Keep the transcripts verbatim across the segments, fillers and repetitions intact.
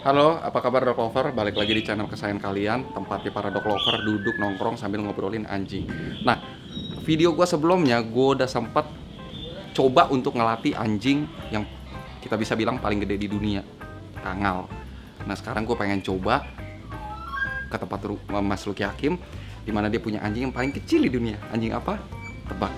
Halo, apa kabar dog lover? Balik lagi di channel kesayangan kalian, tempatnya para dog lover duduk nongkrong sambil ngobrolin anjing. Nah, video gue sebelumnya gue udah sempat coba untuk ngelatih anjing yang kita bisa bilang paling gede di dunia, Kangal. Nah, sekarang gue pengen coba ke tempat Mas Lucky Hakim, dimana dia punya anjing yang paling kecil di dunia. Anjing apa? Tebak.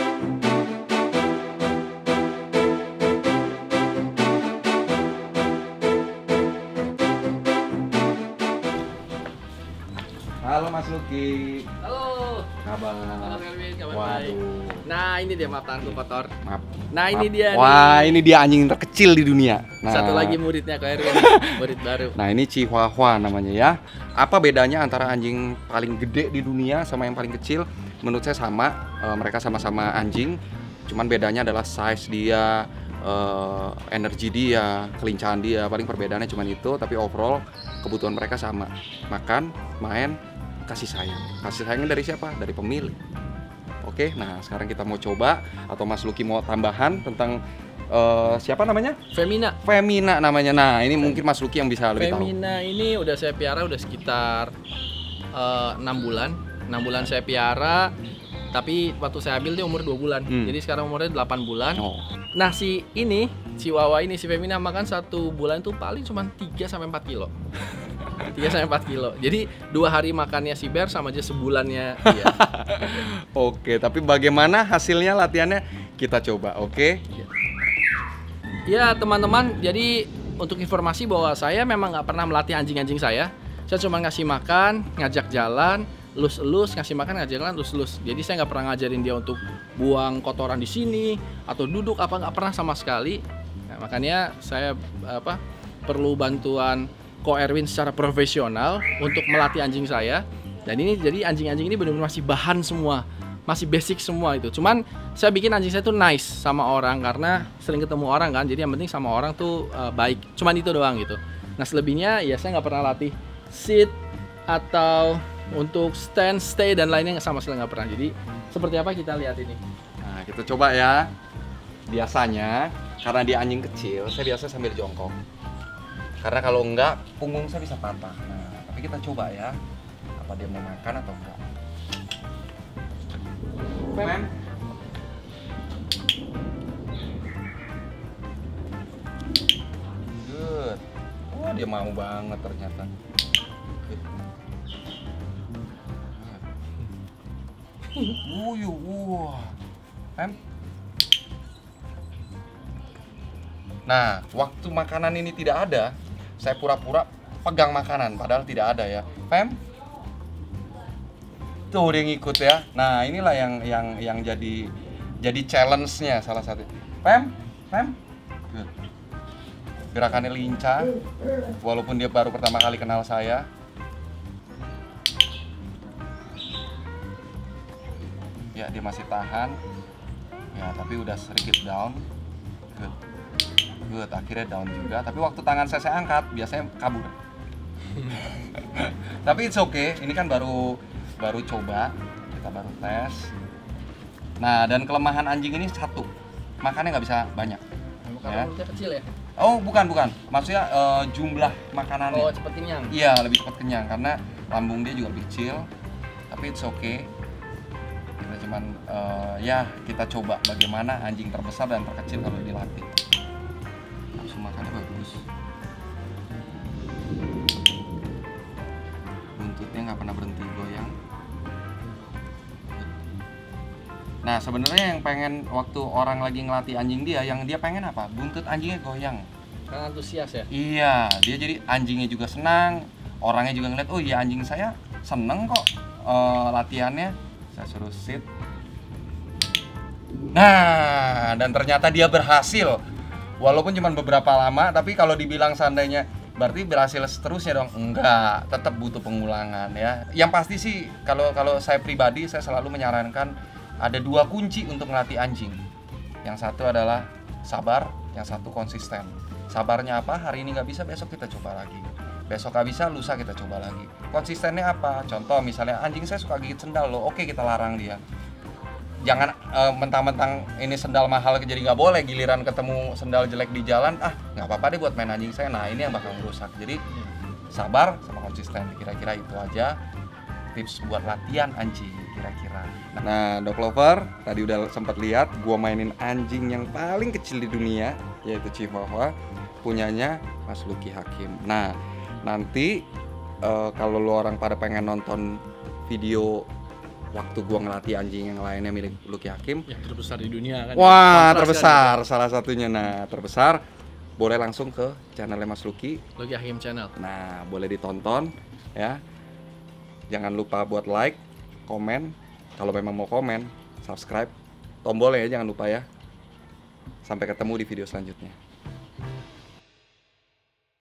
Halo Mas Lucky. Halo. Kabar? Halo Melvin, kabar baik. Waduh. Nah ini dia, maaf tanganku kotor. Maaf. Nah ini Maaf. dia Wah, nih. ini dia anjing terkecil di dunia. Nah, Satu lagi muridnya Ko Erwin, murid baru. Nah, ini Chihuahua namanya ya. Apa bedanya antara anjing paling gede di dunia sama yang paling kecil? Menurut saya sama, e, mereka sama-sama anjing. Cuman bedanya adalah size dia, e, energi dia, kelincahan dia. Paling perbedaannya cuma itu, tapi overall kebutuhan mereka sama. Makan, main, kasih sayang. Kasih sayangnya dari siapa? Dari pemilik. Oke, nah sekarang kita mau coba, atau Mas Lucky mau tambahan tentang uh, siapa namanya? Femina. Femina namanya. Nah, ini mungkin Mas Lucky yang bisa lebih tahu. Femina ini udah saya piara udah sekitar enam bulan. enam bulan saya piara, tapi waktu saya ambil dia umur dua bulan. Hmm. Jadi sekarang umurnya delapan bulan. Oh. Nah, si ini, si Wawa ini, si Femina makan satu bulan tuh paling cuma tiga sampai empat kilo. tiga sampai empat kilo. Jadi dua hari makannya si Bear sama aja sebulannya dia. Oke, tapi bagaimana hasilnya latihannya? Kita coba, oke? Ya teman-teman, jadi untuk informasi bahwa saya memang nggak pernah melatih anjing-anjing saya. Saya cuma ngasih makan, ngajak jalan, elus-elus, ngasih makan, ngajak jalan, elus-elus. Jadi saya nggak pernah ngajarin dia untuk buang kotoran di sini atau duduk apa, nggak pernah sama sekali. Nah, makanya saya apa perlu bantuan Ko Erwin secara profesional untuk melatih anjing saya. Dan ini jadi anjing-anjing ini benar-benar masih bahan semua, masih basic semua itu. Cuman saya bikin anjing saya tuh nice sama orang karena sering ketemu orang kan. Jadi yang penting sama orang tuh uh, baik. Cuman itu doang gitu. Nah selebihnya ya saya nggak pernah latih sit atau untuk stand, stay dan lainnya sama sekali nggak pernah. Jadi seperti apa kita lihat ini. Nah, kita coba ya. Biasanya karena dia anjing kecil, saya biasa sambil jongkok. Karena kalau enggak, punggung saya bisa patah. Nah, tapi kita coba ya. Apa dia mau makan atau enggak? Fem. Good. Oh, dia mau banget ternyata. Wuyu, wah. Fem. Nah, waktu makanan ini tidak ada, saya pura-pura pegang makanan, padahal tidak ada ya. Fem? Tuh dia ngikut ya. Nah, inilah yang yang yang jadi jadi challenge-nya salah satu. Fem? Fem? Good. Gerakannya lincah, walaupun dia baru pertama kali kenal saya. Ya, dia masih tahan. Ya, tapi udah sedikit down. Good. Good, akhirnya down juga. Tapi waktu tangan saya, saya angkat, biasanya kabur. Tapi it's okay, ini kan baru baru coba, kita baru tes. Nah, dan kelemahan anjing ini satu, makannya nggak bisa banyak. Karena mulutnya kecil ya? Oh, bukan bukan, maksudnya uh, jumlah makanannya. Oh, cepet kenyang. Iya, lebih cepat kenyang karena lambung dia juga lebih kecil. Tapi it's okay. Kita cuman uh, ya kita coba bagaimana anjing terbesar dan terkecil kalau dilatih. Langsung makannya bagus. Buntutnya nggak pernah berhenti goyang. Nah, sebenarnya yang pengen waktu orang lagi ngelatih anjing dia, yang dia pengen apa? Buntut anjingnya goyang. Karena antusias ya? Iya, dia jadi anjingnya juga senang, orangnya juga ngeliat, oh iya anjing saya seneng kok uh, latihannya. Saya suruh sit. Nah, dan ternyata dia berhasil. Walaupun cuma beberapa lama, tapi kalau dibilang seandainya berarti berhasil seterusnya dong. Enggak, tetap butuh pengulangan ya. Yang pasti sih kalau kalau saya pribadi saya selalu menyarankan ada dua kunci untuk melatih anjing. Yang satu adalah sabar, yang satu konsisten. Sabarnya apa? Hari ini nggak bisa, besok kita coba lagi. Besok nggak bisa, lusa kita coba lagi. Konsistennya apa? Contoh misalnya anjing saya suka gigit sendal loh, oke kita larang dia. jangan eh, mentang-mentang ini sendal mahal jadi nggak boleh, giliran ketemu sendal jelek di jalan, ah nggak apa-apa deh buat main anjing saya. Nah ini yang bakal merusak. Jadi sabar sama konsisten, kira-kira itu aja tips buat latihan anjing kira-kira. Nah dog lover, tadi udah sempat lihat gua mainin anjing yang paling kecil di dunia, yaitu Chihuahua, punyanya Mas Lucky Hakim. Nah nanti uh, kalau lu orang pada pengen nonton video waktu gua ngelatih anjing yang lainnya milik Lucky Hakim yang terbesar di dunia kan. wah Kontras terbesar kan, salah satunya, nah terbesar, boleh langsung ke channelnya Mas Lucky. Lucky Hakim Channel. Nah boleh ditonton ya, jangan lupa buat like, komen, kalau memang mau komen, subscribe, tombolnya ya jangan lupa ya. Sampai ketemu di video selanjutnya.